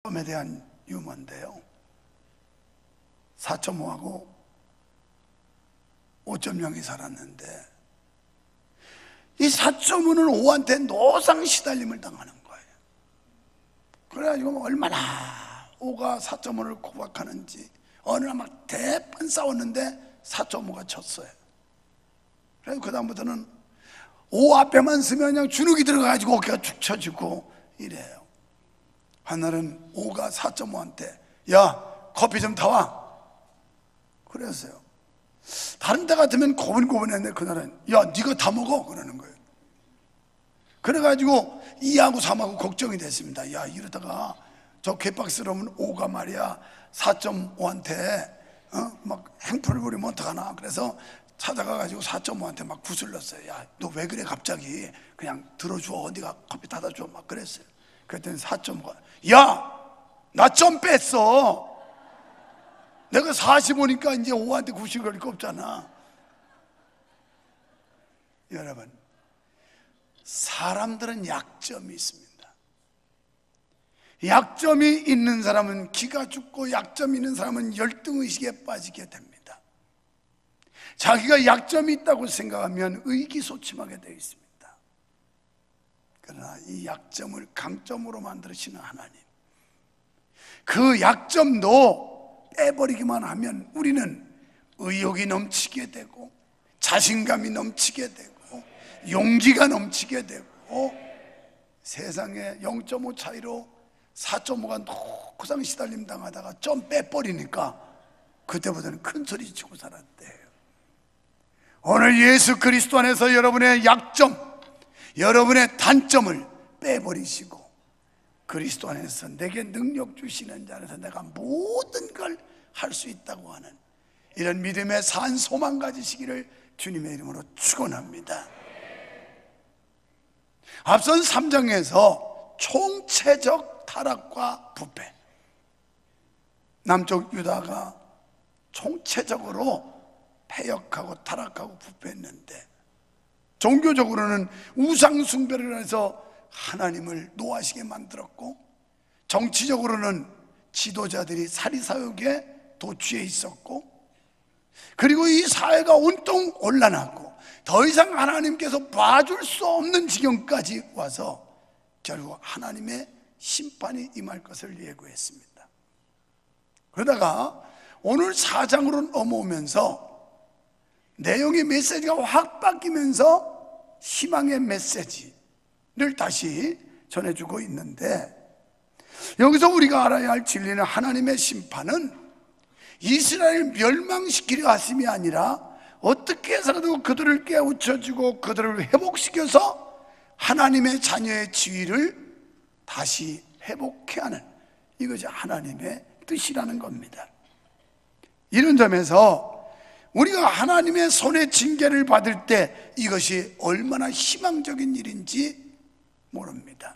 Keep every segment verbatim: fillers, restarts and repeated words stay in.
사점에 대한 유머인데요, 사 점 오하고 오 점 영이 살았는데 이 사 점 오는 오한테 노상 시달림을 당하는 거예요. 그래가지고 얼마나 오가 사 점 오를 구박하는지 어느 날 막 대판 싸웠는데 사 점 오가 졌어요. 그래서 그 다음부터는 오 앞에만 쓰면 그냥 주눅이 들어가가지고 어깨가 축 처지고 이래요. 하늘은 오가 사 점 오한테 야 커피 좀 타와 그랬어요. 다른 데 같으면 고분고분했는데 그날은 야 네가 다 먹어 그러는 거예요. 그래가지고 이하고 삼하고 걱정이 됐습니다. 야 이러다가 저 개박스러운 오가 말이야 사 점 오한테 어? 막 행포를 부리면 어떡하나. 그래서 찾아가가지고 사 점 오한테 막 구슬렀어요. 야 너 왜 그래 갑자기 그냥 들어줘 네가 커피 타다 줘 막 그랬어요. 그랬더니 사 점 오가 야 나 점 뺐어. 내가 사십오니까 이제 오한테 구십 그럴 거 없잖아. 여러분, 사람들은 약점이 있습니다. 약점이 있는 사람은 기가 죽고 약점이 있는 사람은 열등의식에 빠지게 됩니다. 자기가 약점이 있다고 생각하면 의기소침하게 되어 있습니다. 그러나 이 약점을 강점으로 만드시는 하나님, 그 약점도 빼버리기만 하면 우리는 의욕이 넘치게 되고 자신감이 넘치게 되고 용기가 넘치게 되고 세상에 영 점 오 차이로 사 점 오가 노상 시달림 당하다가 좀 빼버리니까 그때보다는 큰 소리 치고 살았대요. 오늘 예수 그리스도 안에서 여러분의 약점, 여러분의 단점을 빼버리시고 그리스도 안에서 내게 능력 주시는 자 안에서 내가 모든 걸 할 수 있다고 하는 이런 믿음의 산 소망 가지시기를 주님의 이름으로 축원합니다. 앞선 삼 장에서 총체적 타락과 부패, 남쪽 유다가 총체적으로 패역하고 타락하고 부패했는데 종교적으로는 우상 숭배를 해서 하나님을 노하시게 만들었고 정치적으로는 지도자들이 사리사욕에 도취해 있었고 그리고 이 사회가 온통 혼란하고 더 이상 하나님께서 봐줄 수 없는 지경까지 와서 결국 하나님의 심판이 임할 것을 예고했습니다. 그러다가 오늘 사 장으로 넘어오면서 내용의 메시지가 확 바뀌면서 희망의 메시지를 다시 전해주고 있는데 여기서 우리가 알아야 할 진리는 하나님의 심판은 이스라엘을 멸망시키려 하심이 아니라 어떻게 해서라도 그들을 깨우쳐주고 그들을 회복시켜서 하나님의 자녀의 지위를 다시 회복해 하는 이것이 하나님의 뜻이라는 겁니다. 이런 점에서 우리가 하나님의 손의 징계를 받을 때 이것이 얼마나 희망적인 일인지 모릅니다.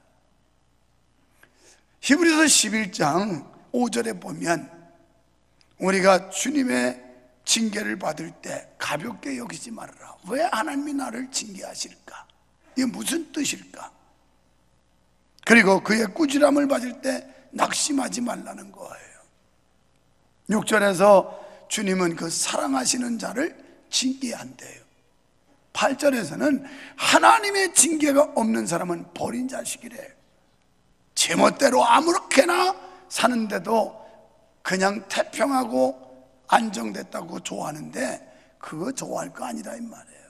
히브리서 십일 장 오 절에 보면 우리가 주님의 징계를 받을 때 가볍게 여기지 말아라. 왜 하나님이 나를 징계하실까? 이게 무슨 뜻일까? 그리고 그의 꾸지람을 받을 때 낙심하지 말라는 거예요. 육 절에서 주님은 그 사랑하시는 자를 징계한대요. 팔 절에서는 하나님의 징계가 없는 사람은 버린 자식이래요. 제멋대로 아무렇게나 사는데도 그냥 태평하고 안정됐다고 좋아하는데 그거 좋아할 거 아니라 이 말이에요.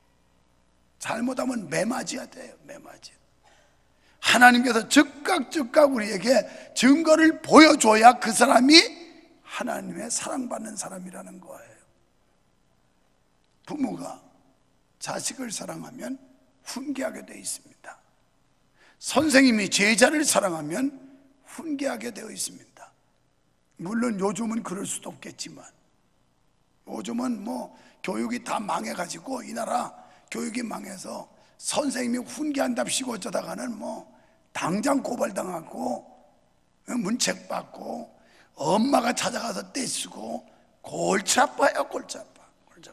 잘못하면 매맞이야 돼요. 매맞이. 하나님께서 즉각 즉각 우리에게 증거를 보여줘야 그 사람이 하나님의 사랑받는 사람이라는 거예요. 부모가 자식을 사랑하면 훈계하게 되어 있습니다. 선생님이 제자를 사랑하면 훈계하게 되어 있습니다. 물론 요즘은 그럴 수도 없겠지만 요즘은 뭐 교육이 다 망해가지고 이 나라 교육이 망해서 선생님이 훈계한답시고 어쩌다가는 뭐 당장 고발당하고 문책 받고 엄마가 찾아가서 떼쓰고 골치 아파요. 골치 아파. 골치 아파.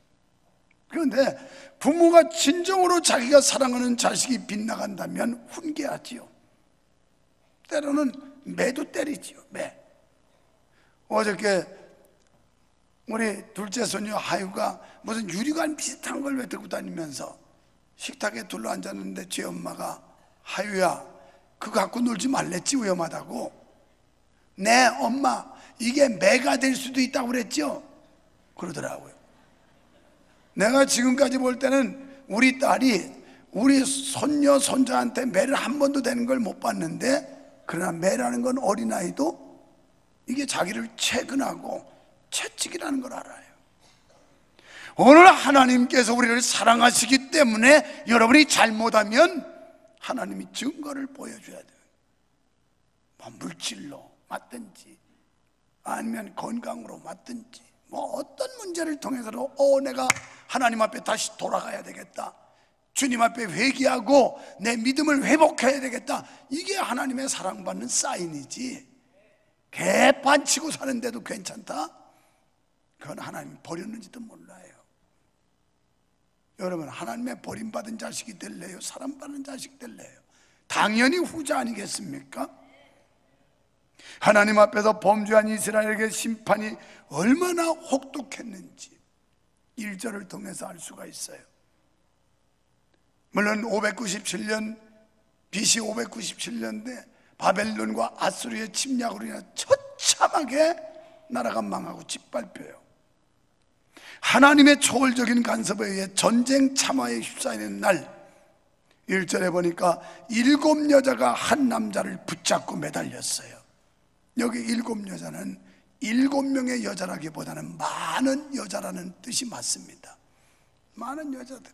그런데 부모가 진정으로 자기가 사랑하는 자식이 빗나간다면 훈계하지요. 때로는 매도 때리지요. 매. 어저께 우리 둘째 손녀 하유가 무슨 유리관 비슷한 걸 왜 들고 다니면서 식탁에 둘러앉았는데 제 엄마가 하유야 그거 갖고 놀지 말랬지 위험하다고. 네 엄마 이게 매가 될 수도 있다고 그랬죠? 그러더라고요. 내가 지금까지 볼 때는 우리 딸이 우리 손녀 손자한테 매를 한 번도 되는 걸 못 봤는데, 그러나 매라는 건 어린아이도 이게 자기를 채근하고 채찍이라는 걸 알아요. 오늘 하나님께서 우리를 사랑하시기 때문에 여러분이 잘못하면 하나님이 증거를 보여줘야 돼요. 뭐 물질로 맞든지 아니면 건강으로 맞든지 뭐 어떤 문제를 통해서도 어 내가 하나님 앞에 다시 돌아가야 되겠다, 주님 앞에 회개하고 내 믿음을 회복해야 되겠다, 이게 하나님의 사랑받는 사인이지. 개판 치고 사는데도 괜찮다? 그건 하나님이 버렸는지도 몰라요. 여러분 하나님의 버림받은 자식이 될래요? 사랑받는 자식 될래요? 당연히 후자 아니겠습니까? 하나님 앞에서 범죄한 이스라엘에게 심판이 얼마나 혹독했는지 일 절을 통해서 알 수가 있어요. 물론 오백구십칠 년 비씨 오백구십칠 년대 바벨론과 아수르의 침략으로 인해 처참하게 나라가 망하고 짓밟혀요. 하나님의 초월적인 간섭에 의해 전쟁 참화에 휩싸이는 날 일 절에 보니까 일곱 여자가 한 남자를 붙잡고 매달렸어요. 여기 일곱 여자는 일곱 명의 여자라기보다는 많은 여자라는 뜻이 맞습니다. 많은 여자들이.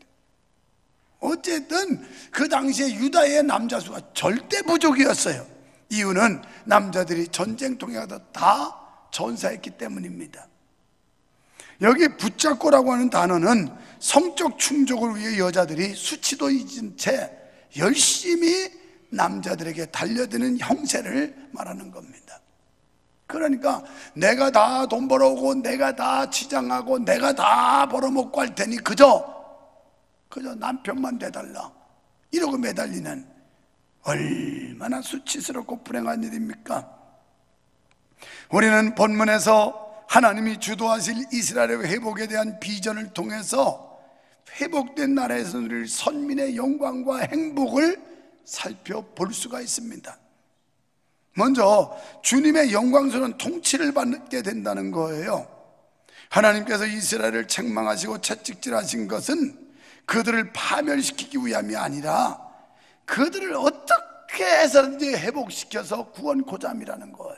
어쨌든 그 당시에 유다의 남자 수가 절대 부족이었어요. 이유는 남자들이 전쟁통에 가서 다 전사했기 때문입니다. 여기 붙잡고라고 하는 단어는 성적 충족을 위해 여자들이 수치도 잊은 채 열심히 남자들에게 달려드는 형세를 말하는 겁니다. 그러니까 내가 다 돈 벌어오고 내가 다 치장하고 내가 다 벌어먹고 할 테니 그저 그저 남편만 대달라 이러고 매달리는, 얼마나 수치스럽고 불행한 일입니까? 우리는 본문에서 하나님이 주도하실 이스라엘의 회복에 대한 비전을 통해서 회복된 나라에서 누릴 선민의 영광과 행복을 살펴볼 수가 있습니다. 먼저 주님의 영광스러운 통치를 받게 된다는 거예요. 하나님께서 이스라엘을 책망하시고 채찍질하신 것은 그들을 파멸시키기 위함이 아니라 그들을 어떻게 해서든지 회복시켜서 구원코자 함이라는 거예요.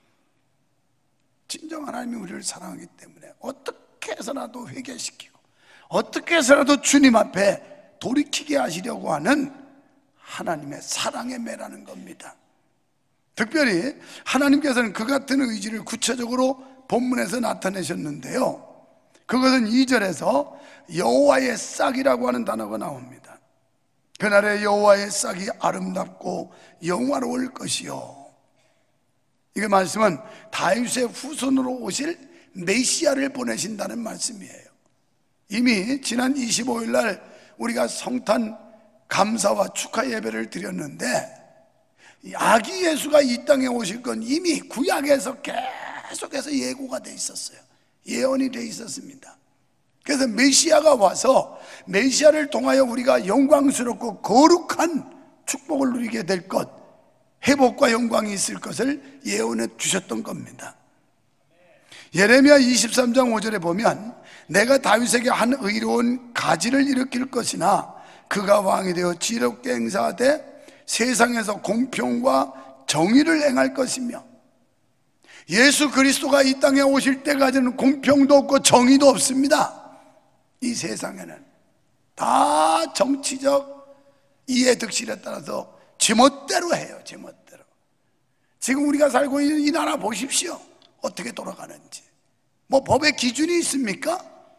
진정 하나님이 우리를 사랑하기 때문에 어떻게 해서라도 회개시키고 어떻게 해서라도 주님 앞에 돌이키게 하시려고 하는 하나님의 사랑의 매라는 겁니다. 특별히 하나님께서는 그 같은 의지를 구체적으로 본문에서 나타내셨는데요, 그것은 이 절에서 여호와의 싹이라고 하는 단어가 나옵니다. 그날의 여호와의 싹이 아름답고 영화로울 것이요, 이게 말씀은 다윗의 후손으로 오실 메시아를 보내신다는 말씀이에요. 이미 지난 이십오 일 날 우리가 성탄 감사와 축하 예배를 드렸는데, 아기 예수가 이 땅에 오실 건 이미 구약에서 계속해서 예고가 돼 있었어요. 예언이 돼 있었습니다. 그래서 메시아가 와서 메시아를 통하여 우리가 영광스럽고 거룩한 축복을 누리게 될 것, 회복과 영광이 있을 것을 예언해 주셨던 겁니다. 예레미야 이십삼 장 오 절에 보면 내가 다윗에게 한 의로운 가지를 일으킬 것이나 그가 왕이 되어 지혜롭게 행사하되 세상에서 공평과 정의를 행할 것이며, 예수 그리스도가 이 땅에 오실 때까지는 공평도 없고 정의도 없습니다. 이 세상에는 다 정치적 이해득실에 따라서 제멋대로 해요. 제멋대로. 지금 우리가 살고 있는 이 나라 보십시오. 어떻게 돌아가는지. 뭐 법의 기준이 있습니까?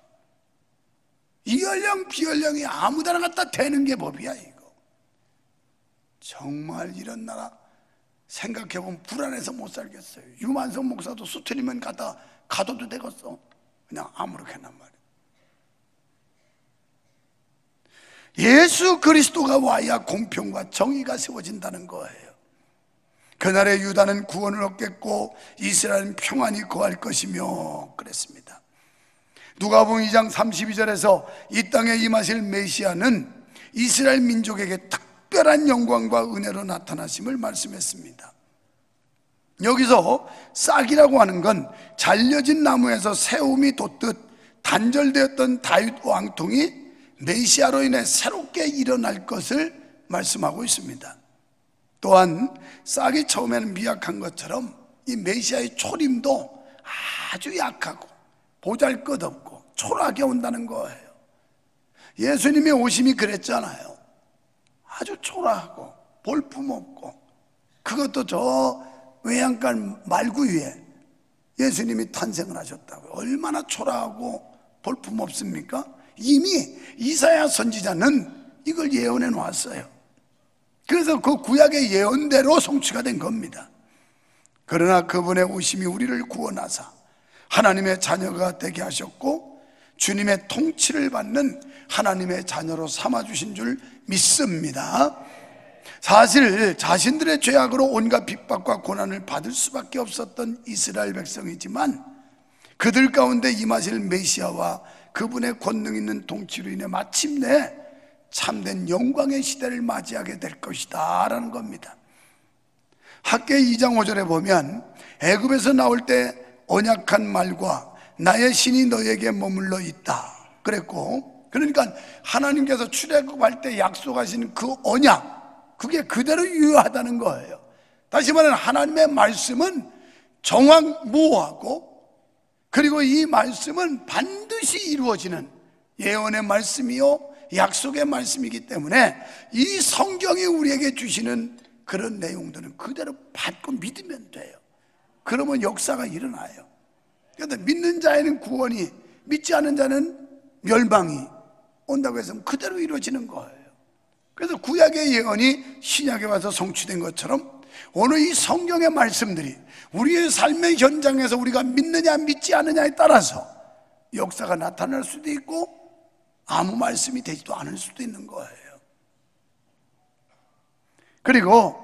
이 연령 비연령이 아무데나 갖다 대는 게 법이야 이거. 정말 이런 나라 생각해보면 불안해서 못 살겠어요. 유만성 목사도 수틀리면 갖다 가둬도 되겠어. 그냥 아무렇게나 말이야. 예수 그리스도가 와야 공평과 정의가 세워진다는 거예요. 그날에 유다는 구원을 얻겠고 이스라엘은 평안히 거할 것이며 그랬습니다. 누가복음 이 장 삼십이 절에서 이 땅에 임하실 메시아는 이스라엘 민족에게 특별한 영광과 은혜로 나타나심을 말씀했습니다. 여기서 싹이라고 하는 건 잘려진 나무에서 새움이 돋듯 단절되었던 다윗 왕통이 메시아로 인해 새롭게 일어날 것을 말씀하고 있습니다. 또한 싹이 처음에는 미약한 것처럼 이 메시아의 초림도 아주 약하고 보잘것없고 초라하게 온다는 거예요. 예수님의 오심이 그랬잖아요. 아주 초라하고 볼품없고, 그것도 저 외양간 말구 위에 예수님이 탄생을 하셨다고요. 얼마나 초라하고 볼품없습니까? 이미 이사야 선지자는 이걸 예언해 놓았어요. 그래서 그 구약의 예언대로 성취가 된 겁니다. 그러나 그분의 오심이 우리를 구원하사 하나님의 자녀가 되게 하셨고 주님의 통치를 받는 하나님의 자녀로 삼아주신 줄 믿습니다. 사실 자신들의 죄악으로 온갖 핍박과 고난을 받을 수밖에 없었던 이스라엘 백성이지만 그들 가운데 임하실 메시아와 그분의 권능 있는 통치로 인해 마침내 참된 영광의 시대를 맞이하게 될 것이다 라는 겁니다. 학개의 이 장 오 절에 보면 애굽에서 나올 때 언약한 말과 나의 신이 너에게 머물러 있다 그랬고, 그러니까 하나님께서 출애굽할 때 약속하신 그 언약, 그게 그대로 유효하다는 거예요. 다시 말하면 하나님의 말씀은 정확무오하고, 그리고 이 말씀은 반드시 이루어지는 예언의 말씀이요 약속의 말씀이기 때문에 이 성경이 우리에게 주시는 그런 내용들은 그대로 받고 믿으면 돼요. 그러면 역사가 일어나요. 그런데 믿는 자에는 구원이, 믿지 않은 자는 멸망이 온다고 해서 그대로 이루어지는 거예요. 그래서 구약의 예언이 신약에 와서 성취된 것처럼 오늘 이 성경의 말씀들이 우리의 삶의 현장에서 우리가 믿느냐 믿지 않느냐에 따라서 역사가 나타날 수도 있고 아무 말씀이 되지도 않을 수도 있는 거예요. 그리고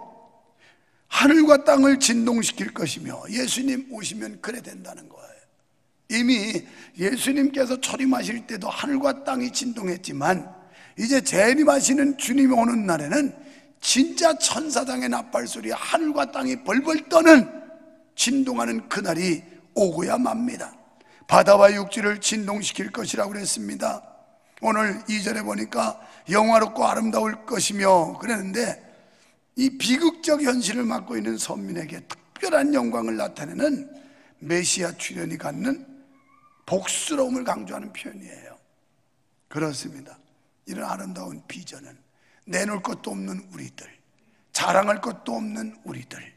하늘과 땅을 진동시킬 것이며 예수님 오시면 그래 된다는 거예요. 이미 예수님께서 초림하실 때도 하늘과 땅이 진동했지만 이제 재림하시는 주님이 오는 날에는 진짜 천사장의 나팔소리, 하늘과 땅이 벌벌 떠는 진동하는 그날이 오고야 맙니다. 바다와 육지를 진동시킬 것이라고 그랬습니다. 오늘 이 절에 보니까 영화롭고 아름다울 것이며 그랬는데, 이 비극적 현실을 맡고 있는 선민에게 특별한 영광을 나타내는 메시아 출현이 갖는 복스러움을 강조하는 표현이에요. 그렇습니다. 이런 아름다운 비전은 내놓을 것도 없는 우리들, 자랑할 것도 없는 우리들,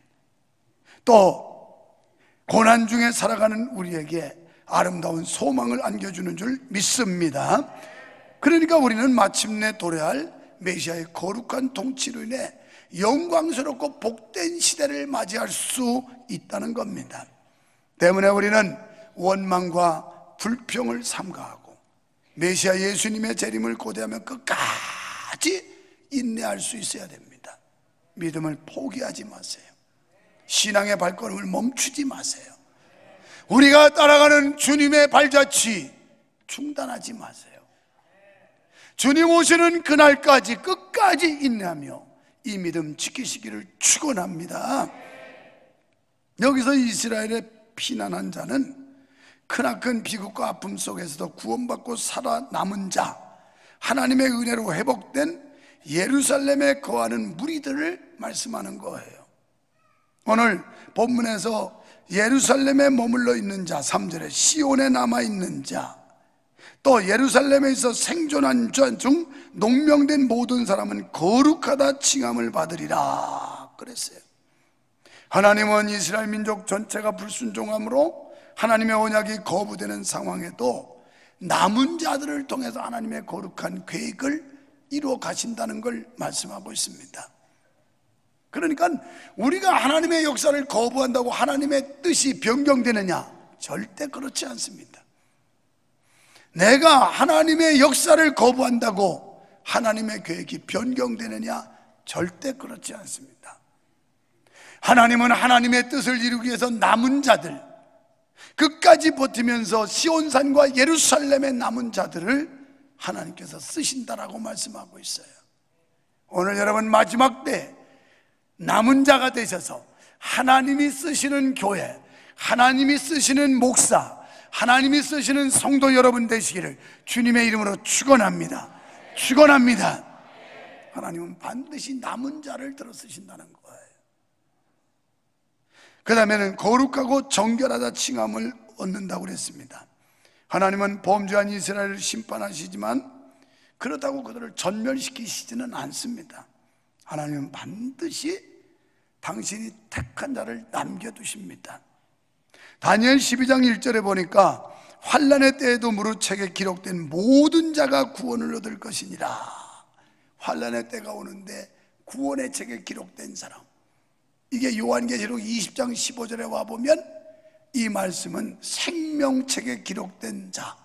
또 고난 중에 살아가는 우리에게 아름다운 소망을 안겨주는 줄 믿습니다. 그러니까 우리는 마침내 도래할 메시아의 거룩한 통치로 인해 영광스럽고 복된 시대를 맞이할 수 있다는 겁니다. 때문에 우리는 원망과 불평을 삼가하고 메시아 예수님의 재림을 고대하며 끝까지 인내할 수 있어야 됩니다. 믿음을 포기하지 마세요. 신앙의 발걸음을 멈추지 마세요. 우리가 따라가는 주님의 발자취 중단하지 마세요. 주님 오시는 그날까지 끝까지 인내하며 이 믿음 지키시기를 축원합니다. 여기서 이스라엘의 피난한 자는 크나큰 비극과 아픔 속에서도 구원받고 살아남은 자, 하나님의 은혜로 회복된 예루살렘에 거하는 무리들을 말씀하는 거예요. 오늘 본문에서 예루살렘에 머물러 있는 자, 삼 절에 시온에 남아있는 자, 또 예루살렘에 있어 생존한 자 중 농명된 모든 사람은 거룩하다 칭함을 받으리라 그랬어요. 하나님은 이스라엘 민족 전체가 불순종함으로 하나님의 언약이 거부되는 상황에도 남은 자들을 통해서 하나님의 거룩한 계획을 이루어 가신다는 걸 말씀하고 있습니다. 그러니까 우리가 하나님의 역사를 거부한다고 하나님의 뜻이 변경되느냐? 절대 그렇지 않습니다. 내가 하나님의 역사를 거부한다고 하나님의 계획이 변경되느냐? 절대 그렇지 않습니다. 하나님은 하나님의 뜻을 이루기 위해서 남은 자들, 끝까지 버티면서 시온산과 예루살렘의 남은 자들을 하나님께서 쓰신다라고 말씀하고 있어요. 오늘 여러분 마지막 때 남은 자가 되셔서 하나님이 쓰시는 교회, 하나님이 쓰시는 목사, 하나님이 쓰시는 성도 여러분 되시기를 주님의 이름으로 축원합니다. 축원합니다. 하나님은 반드시 남은 자를 들어 쓰신다는 거예요. 그 다음에는 거룩하고 정결하다 칭함을 얻는다고 그랬습니다. 하나님은 범죄한 이스라엘을 심판하시지만 그렇다고 그들을 전멸시키시지는 않습니다. 하나님은 반드시 당신이 택한 자를 남겨두십니다. 다니엘 십이 장 일 절에 보니까 환난의 때에도 무릇 책에 기록된 모든 자가 구원을 얻을 것이니라. 환난의 때가 오는데 구원의 책에 기록된 사람, 이게 요한계시록 이십 장 십오 절에 와보면 이 말씀은 생명책에 기록된 자,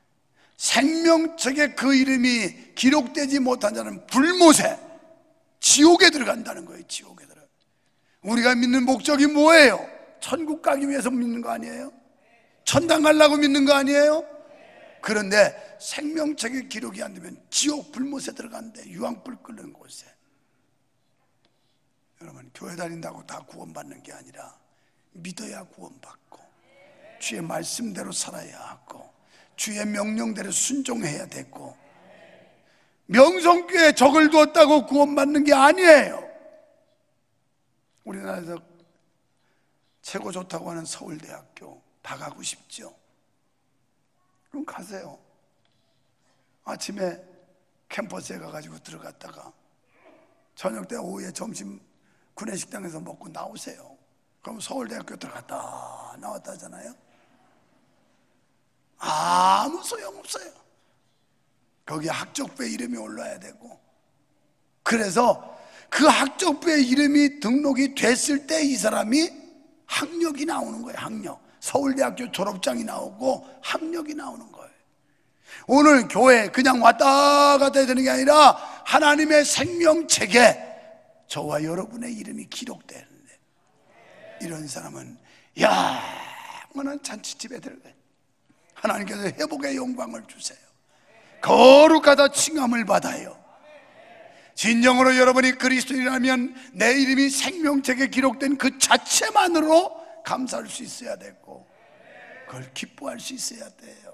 생명책에 그 이름이 기록되지 못한 자는 불못에, 지옥에 들어간다는 거예요. 지옥에 들어. 우리가 믿는 목적이 뭐예요? 천국 가기 위해서 믿는 거 아니에요? 천당 가려고 믿는 거 아니에요? 그런데 생명책에 기록이 안 되면 지옥 불못에 들어간대. 유황불 끓는 곳에. 여러분, 교회 다닌다고 다 구원받는 게 아니라 믿어야 구원받고, 주의 말씀대로 살아야 하고, 주의 명령대로 순종해야 되고, 명성교회에 적을 두었다고 구원받는 게 아니에요. 우리나라에서 최고 좋다고 하는 서울대학교 다 가고 싶죠? 그럼 가세요. 아침에 캠퍼스에 가가지고 들어갔다가 저녁 때 오후에 점심 구내식당에서 먹고 나오세요. 그럼 서울대학교 들어갔다 나왔다 하잖아요. 아무 소용없어요. 거기 학적부에 이름이 올라야 되고, 그래서 그 학적부에 이름이 등록이 됐을 때 이 사람이 학력이 나오는 거예요. 학력. 서울대학교 졸업장이 나오고 학력이 나오는 거예요. 오늘 교회 그냥 왔다 갔다 해야 되는 게 아니라 하나님의 생명책에 저와 여러분의 이름이 기록되는데, 이런 사람은 영원한 잔치집에 들어가요. 하나님께서 회복의 영광을 주세요. 거룩하다 칭함을 받아요. 진정으로 여러분이 그리스도인이라면 내 이름이 생명책에 기록된 그 자체만으로 감사할 수 있어야 되고, 그걸 기뻐할 수 있어야 돼요.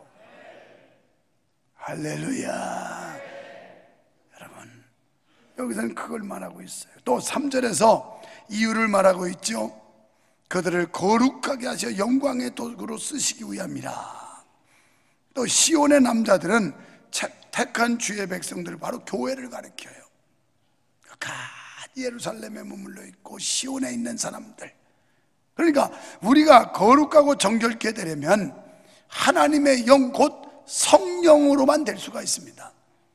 할렐루야. 여러분, 여기서는 그걸 말하고 있어요. 또 삼 절에서 이유를 말하고 있죠. 그들을 거룩하게 하셔 영광의 도구로 쓰시기 위함이라. 또 시온의 남자들은 택한 주의 백성들, 바로 교회를 가리켜요. 가 예루살렘에 머물러 있고 시온에 있는 사람들. 그러니까 우리가 거룩하고 정결케 되려면 하나님의 영, 곧 성령으로만 될 수가 있습니다.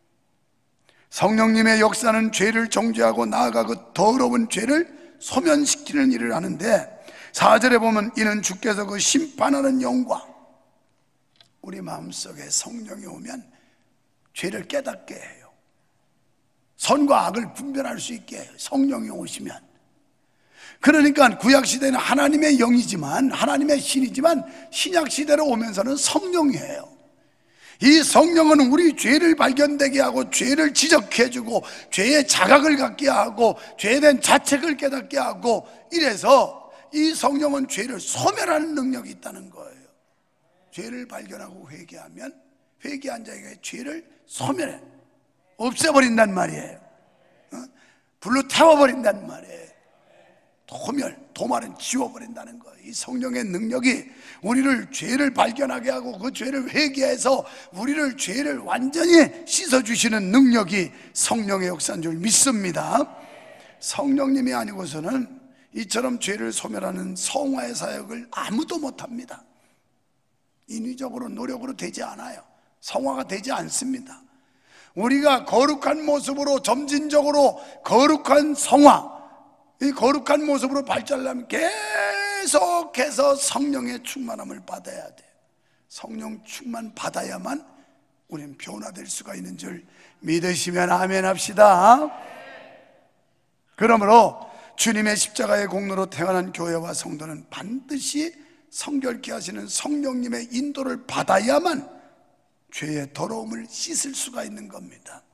성령님의 역사는 죄를 정죄하고 나아가 그 더러운 죄를 소멸시키는 일을 하는데, 사 절에 보면 이는 주께서 그 심판하는 영과, 우리 마음속에 성령이 오면 죄를 깨닫게 해요. 선과 악을 분별할 수 있게 해요. 성령이 오시면. 그러니까 구약시대는 하나님의 영이지만, 하나님의 신이지만, 신약시대로 오면서는 성령이에요. 이 성령은 우리 죄를 발견되게 하고, 죄를 지적해주고, 죄의 자각을 갖게 하고, 죄에 대한 자책을 깨닫게 하고, 이래서 이 성령은 죄를 소멸하는 능력이 있다는 거예요. 죄를 발견하고 회개하면 회개한 자에게 죄를 소멸해, 없애버린단 말이에요. 어? 불로 태워버린단 말이에요. 도멸, 도말은 지워버린다는 거예요. 이 성령의 능력이 우리를 죄를 발견하게 하고 그 죄를 회개해서 우리를 죄를 완전히 씻어주시는 능력이 성령의 역사인 줄 믿습니다. 성령님이 아니고서는 이처럼 죄를 소멸하는 성화의 사역을 아무도 못합니다. 인위적으로 노력으로 되지 않아요. 성화가 되지 않습니다. 우리가 거룩한 모습으로, 점진적으로 거룩한 성화, 이 거룩한 모습으로 발전하려면 계속해서 성령의 충만함을 받아야 돼요. 성령 충만 받아야만 우리는 변화될 수가 있는 줄 믿으시면 아멘 합시다. 그러므로 주님의 십자가의 공로로 태어난 교회와 성도는 반드시 성결케 하시는 성령님의 인도를 받아야만 죄의 더러움을 씻을 수가 있는 겁니다.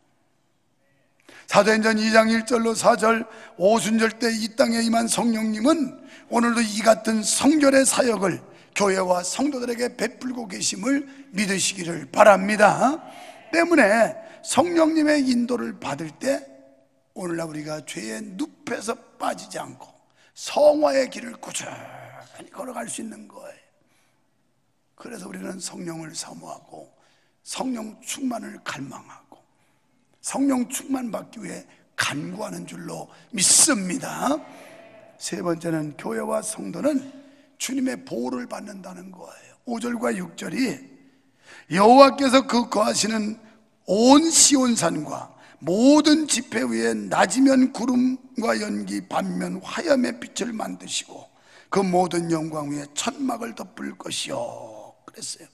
사도행전 이 장 일 절로 사 절, 오순절 때 이 땅에 임한 성령님은 오늘도 이 같은 성결의 사역을 교회와 성도들에게 베풀고 계심을 믿으시기를 바랍니다. 때문에 성령님의 인도를 받을 때 오늘날 우리가 죄의 늪에서 빠지지 않고 성화의 길을 꾸준히 걸어갈 수 있는 거예요. 그래서 우리는 성령을 사모하고 성령 충만을 갈망하고 성령 충만 받기 위해 간구하는 줄로 믿습니다. 세 번째는 교회와 성도는 주님의 보호를 받는다는 거예요. 오 절과 육 절이 여호와께서 그 거하시는 온 시온산과 모든 지폐 위에 낮이면 구름과 연기, 밤면 화염의 빛을 만드시고 그 모든 영광 위에 천막을 덮을 것이요 그랬어요.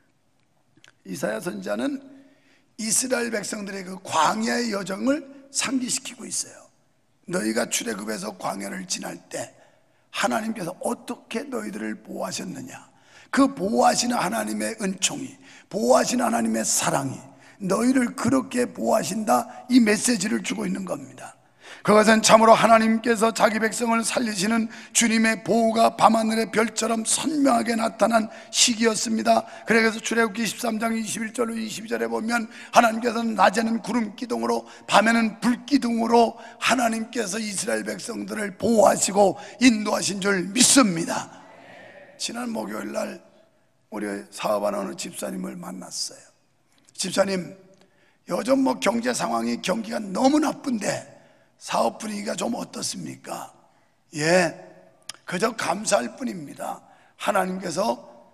이사야 선지자는 이스라엘 백성들의 그 광야의 여정을 상기시키고 있어요. 너희가 출애굽에서 광야를 지날 때 하나님께서 어떻게 너희들을 보호하셨느냐, 그 보호하시는 하나님의 은총이, 보호하시는 하나님의 사랑이 너희를 그렇게 보호하신다, 이 메시지를 주고 있는 겁니다. 그것은 참으로 하나님께서 자기 백성을 살리시는 주님의 보호가 밤하늘의 별처럼 선명하게 나타난 시기였습니다. 그래서 출애굽기 십삼 장 이십일 절로 이십이 절에 보면 하나님께서는 낮에는 구름 기둥으로 밤에는 불 기둥으로 하나님께서 이스라엘 백성들을 보호하시고 인도하신 줄 믿습니다. 지난 목요일 날 우리 사업하는 어느 집사님을 만났어요. 집사님, 요즘 뭐 경제 상황이 경기가 너무 나쁜데 사업 분위기가 좀 어떻습니까? 예, 그저 감사할 뿐입니다. 하나님께서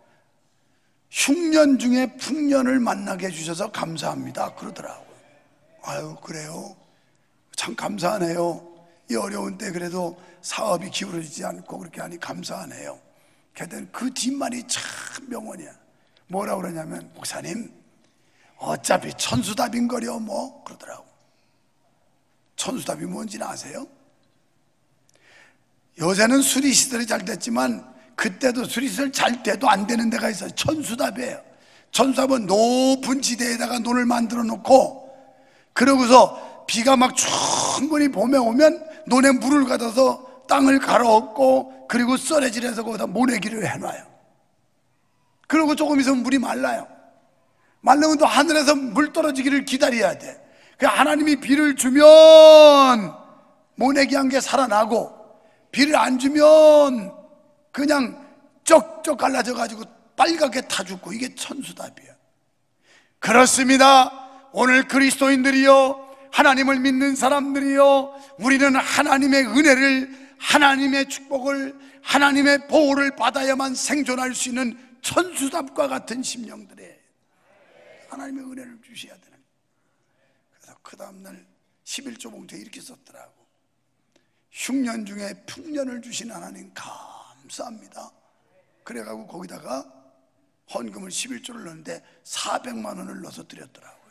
흉년 중에 풍년을 만나게 해주셔서 감사합니다 그러더라고요. 아유, 그래요? 참 감사하네요. 이 어려운 때 그래도 사업이 기울어지지 않고 그렇게 하니 감사하네요. 걔들 그 뒷말이 참 명언이야. 뭐라고 그러냐면, 목사님 어차피 천수답인거려 뭐 그러더라고. 천수답이 뭔지는 아세요? 요새는 수리시설이 잘 됐지만 그때도 수리시설 잘 돼도 안 되는 데가 있어요. 천수답이에요. 천수답은 높은 지대에다가 논을 만들어 놓고, 그러고서 비가 막 충분히 봄에 오면 논에 물을 가둬서 땅을 갈아엎고, 그리고 썰어질해서 거기다 모내기를 해놔요. 그리고 조금 있으면 물이 말라요. 말르면 또 하늘에서 물 떨어지기를 기다려야 돼. 하나님이 비를 주면 모내기 한 게 살아나고, 비를 안 주면 그냥 쩍쩍 갈라져 가지고 빨갛게 타 죽고, 이게 천수답이에요. 그렇습니다. 오늘 그리스도인들이요, 하나님을 믿는 사람들이요, 우리는 하나님의 은혜를, 하나님의 축복을, 하나님의 보호를 받아야만 생존할 수 있는 천수답과 같은 심령들이에요. 하나님의 은혜를 주셔야 되는. 그래서 그 다음날 십일조 봉투에 이렇게 썼더라고. 흉년 중에 풍년을 주신 하나님 감사합니다. 그래가지고 거기다가 헌금을 십일조를 넣었는데 사백만 원을 넣어서 드렸더라고요.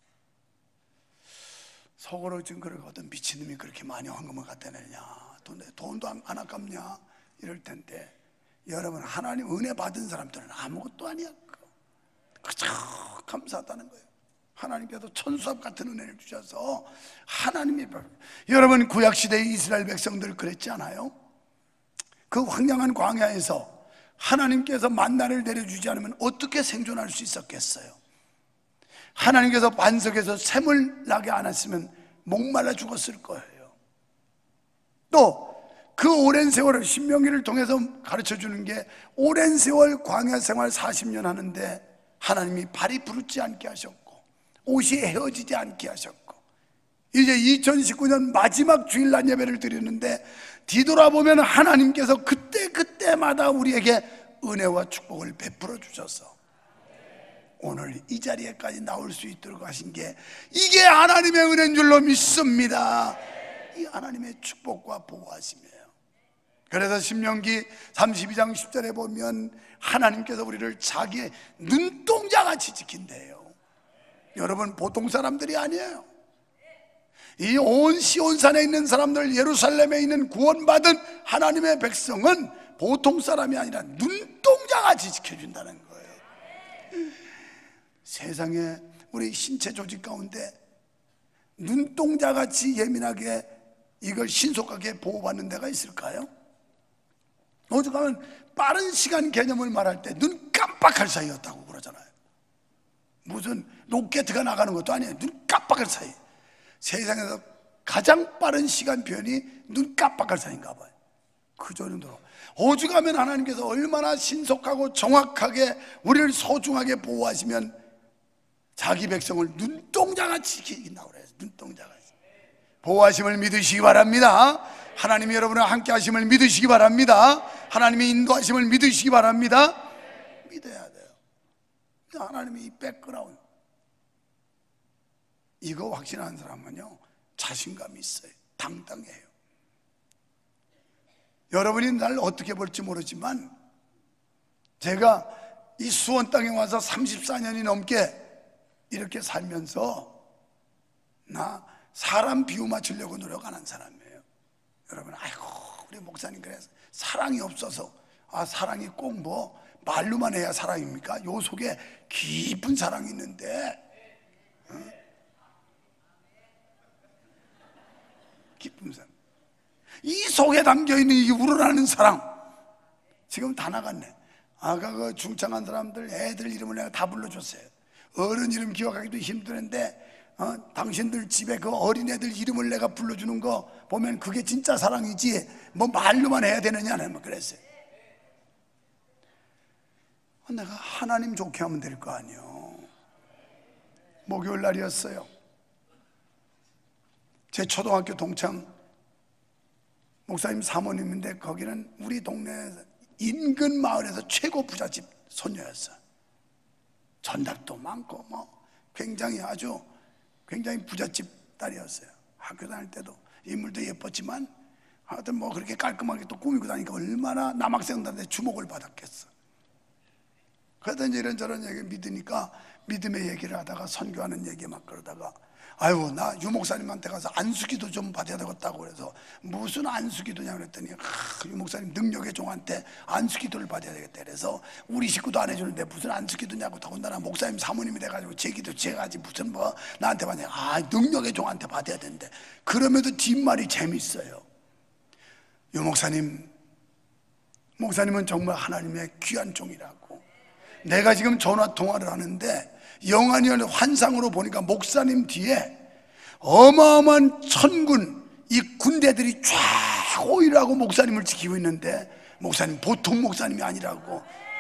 속으로 지금 그러고, 어떤 미친놈이 그렇게 많이 헌금을 갖다 내냐, 돈, 돈도 안, 안 아깝냐 이럴 텐데, 여러분, 하나님 은혜 받은 사람들은 아무것도 아니야. 그저 감사하다는 거예요. 하나님께서 천수합 같은 은혜를 주셔서 하나님이, 여러분, 구약시대의 이스라엘 백성들 그랬지 않아요? 그 황량한 광야에서 하나님께서 만나를 내려주지 않으면 어떻게 생존할 수 있었겠어요? 하나님께서 반석에서 샘을 나게 안 했으면 목말라 죽었을 거예요. 또 그 오랜 세월을, 신명기를 통해서 가르쳐 주는 게, 오랜 세월 광야 생활 사십 년 하는데 하나님이 발이 부르지 않게 하셨고 옷이 헤어지지 않게 하셨고, 이제 이천십구 년 마지막 주일날 예배를 드리는데 뒤돌아보면 하나님께서 그때 그때마다 우리에게 은혜와 축복을 베풀어 주셔서 오늘 이 자리에까지 나올 수 있도록 하신 게, 이게 하나님의 은혜인 줄로 믿습니다. 이 하나님의 축복과 보호하심이에요. 그래서 신명기 삼십이 장 십 절에 보면 하나님께서 우리를 자기의 눈동자같이 지킨대요. 여러분, 보통 사람들이 아니에요. 이 온 시온산에 있는 사람들, 예루살렘에 있는 구원받은 하나님의 백성은 보통 사람이 아니라 눈동자같이 지켜준다는 거예요. 세상에 우리 신체 조직 가운데 눈동자같이 예민하게 이걸 신속하게 보호받는 데가 있을까요? 오죽하면 빠른 시간 개념을 말할 때 눈 깜빡할 사이였다고 그러잖아요. 무슨 로켓가 나가는 것도 아니에요. 눈 깜빡할 사이. 세상에서 가장 빠른 시간 표현이 눈 깜빡할 사이인가 봐요. 그 정도로 오죽하면 하나님께서 얼마나 신속하고 정확하게 우리를 소중하게 보호하시면 자기 백성을 눈동자같이 지킨다고 그래요. 눈동자같이 보호하심을 믿으시기 바랍니다. 하나님이 여러분을 함께 하심을 믿으시기 바랍니다. 하나님의 인도하심을 믿으시기 바랍니다. 믿어야 돼요. 하나님이 이 백그라운드 이거 확신하는 사람은요 자신감이 있어요. 당당해요. 여러분이 날 어떻게 볼지 모르지만 제가 이 수원 땅에 와서 삼십사 년이 넘게 이렇게 살면서 나 사람 비유 맞추려고 노력 안 한 사람이에요. 여러분, 아이고 우리 목사님 그래서 사랑이 없어서, 아 사랑이 꼭 뭐 말로만 해야 사랑입니까? 요 속에 깊은 사랑이 있는데, 어? 깊은 사랑, 이 속에 담겨있는 이 우러나는 사랑 지금 다 나갔네. 아까 그 중창한 사람들 애들 이름을 내가 다 불러줬어요. 어른 이름 기억하기도 힘드는데 어? 당신들 집에 그 어린애들 이름을 내가 불러주는 거 보면 그게 진짜 사랑이지 뭐 말로만 해야 되느냐는 뭐 그랬어요. 내가 하나님 좋게 하면 될 거 아니에요. 목요일 날이었어요. 제 초등학교 동창 목사님 사모님인데 거기는 우리 동네 인근 마을에서 최고 부잣집 손녀였어요. 전답도 많고 뭐 굉장히 아주 굉장히 부잣집 딸이었어요. 학교 다닐 때도 인물도 예뻤지만 하여튼 뭐 그렇게 깔끔하게 또 꾸미고 다니니까 얼마나 남학생들한테 주목을 받았겠어. 그러다 이제 이런저런 얘기 믿으니까 믿음의 얘기를 하다가 선교하는 얘기 막 그러다가 아유 나 유목사님한테 가서 안수기도 좀 받아야 되겠다고 그래서 무슨 안수기도냐 그랬더니 아, 유목사님 능력의 종한테 안수기도를 받아야 되겠다 그래서 우리 식구도 안 해주는데 무슨 안수기도냐고 더군다나 목사님 사모님이 돼가지고 제 기도 제가 하지 무슨 뭐 나한테 받냐. 아 능력의 종한테 받아야 되는데 그럼에도 뒷말이 재밌어요. 유목사님 목사님은 정말 하나님의 귀한 종이라고. 내가 지금 전화 통화를 하는데 영안이 환상으로 보니까 목사님 뒤에 어마어마한 천군 이 군대들이 쫙 오일하고 목사님을 지키고 있는데 목사님 보통 목사님이 아니라고.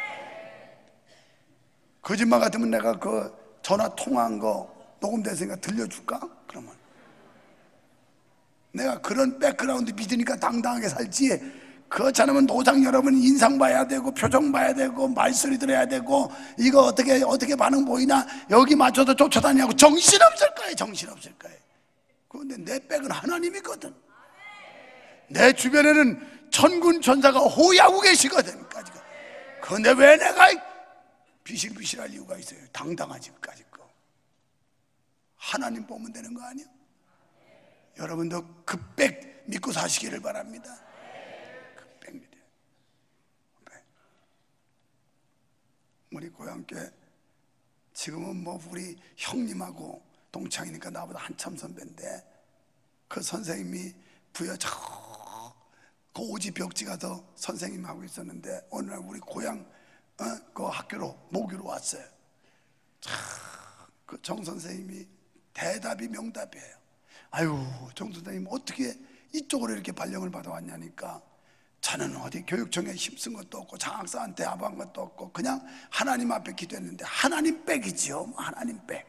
거짓말 같으면 내가 그 전화 통화한 거 녹음됐으니까 들려줄까? 그러면 내가 그런 백그라운드 믿으니까 당당하게 살지. 그렇지 않으면 노장 여러분 인상 봐야 되고 표정 봐야 되고 말소리 들어야 되고 이거 어떻게 어떻게 반응 보이나 여기 맞춰서 쫓아다니냐고 정신없을 거예요. 정신없을 거예요. 그런데 내 백은 하나님이거든. 내 주변에는 천군 천사가 호야하고 계시거든. 그런데 왜 내가 비실비실할 이유가 있어요. 당당하지. 그까짓 거 하나님 보면 되는 거 아니야? 여러분도 그 백 믿고 사시기를 바랍니다. 우리 고향교회 지금은 뭐 우리 형님하고 동창이니까 나보다 한참 선배인데 그 선생님이 부여 저 그 오지 벽지 가서 선생님하고 있었는데 어느 날 우리 고향 어? 그 학교로 모교로 왔어요. 그 정 선생님이 대답이 명답이에요. 아유 정 선생님 어떻게 이쪽으로 이렇게 발령을 받아왔냐니까 저는 어디 교육청에 힘쓴 것도 없고 장학사한테 아부한 것도 없고 그냥 하나님 앞에 기도했는데 하나님 백이지요. 하나님 백.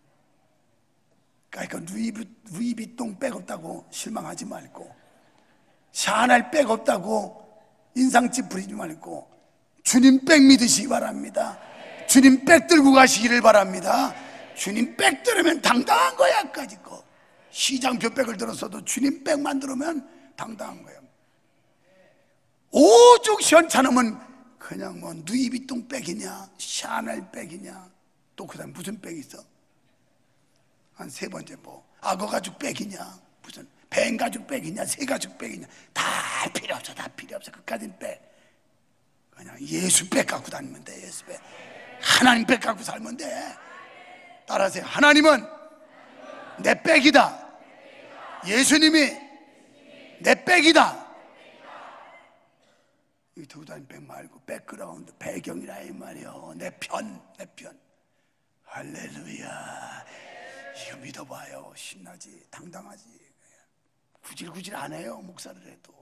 그러니까 루이비, 루이비통 백 없다고 실망하지 말고 샤넬 백 없다고 인상집 부리지 말고 주님 백 믿으시기 바랍니다. 주님 백 들고 가시기를 바랍니다. 주님 백 들으면 당당한 거야. 까짓 거 시장표 백을 들었어도 주님 백만 들으면 당당한 거예요. 오죽 시원찮으면 그냥 뭐 누이비통 백이냐 샤넬 백이냐 또 그 다음에 무슨 백이 있어? 한 세 번째 뭐 악어 가죽 빼기냐, 무슨 뱀 가죽 빼기냐, 새 가죽 빼기냐, 다 필요 없어. 다 필요 없어. 그까진 빼. 그냥 예수 백 갖고 다니면 돼. 예수 백. 하나님 백 갖고 살면 돼. 따라하세요. 하나님은 내 백이다. 예수님이 내 백이다. 이 두고 다니는 백 말고 백그라운드, 배경이라 이 말이요. 내 편, 내 편. 할렐루야. 이거 믿어봐요. 신나지, 당당하지. 구질구질 안 해요. 목사를 해도.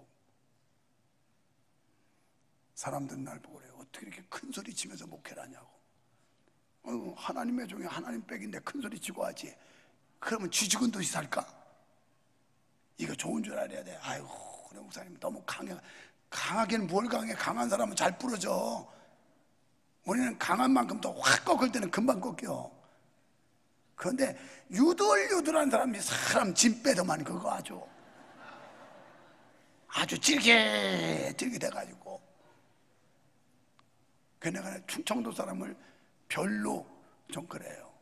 사람들은 날 보고 그래요. 어떻게 이렇게 큰 소리 치면서 목회를 하냐고. 어, 하나님의 종이 하나님 백인데 큰 소리 치고 하지. 그러면 쥐죽은 듯이 살까? 이거 좋은 줄 알아야 돼. 아이고, 그래 목사님 너무 강해. 강하게는 뭘 강해? 강한 사람은 잘 부러져. 우리는 강한 만큼 더 확 꺾을 때는 금방 꺾여. 그런데 유들유들한 사람이 사람 짐 빼더만 그거 아주 아주 찔깃찔깃해가지고. 그 내가 충청도 사람을 별로 좀 그래요.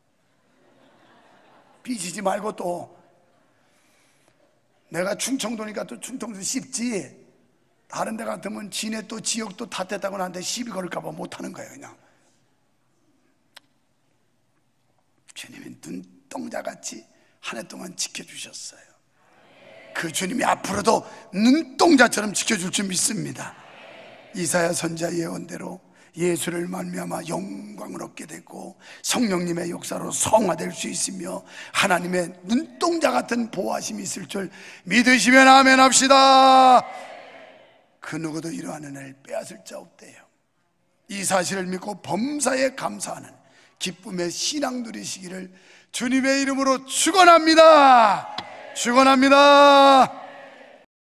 삐지지 말고. 또 내가 충청도니까 또 충청도 씹지. 다른 데 같으면 지네 또 지역도 탓했다고 나한테 시비 걸을까 봐 못하는 거예요. 그냥 주님이 눈동자같이 한 해 동안 지켜주셨어요. 그 주님이 앞으로도 눈동자처럼 지켜줄 줄 믿습니다. 이사야 선지자 예언대로 예수를 말미암아 영광을 얻게 되고 성령님의 역사로 성화될 수 있으며 하나님의 눈동자 같은 보호하심이 있을 줄 믿으시면 아멘 합시다. 그 누구도 이러한 은혜를 빼앗을 자 없대요. 이 사실을 믿고 범사에 감사하는 기쁨의 신앙 누리시기를 주님의 이름으로 축원합니다. 축원합니다.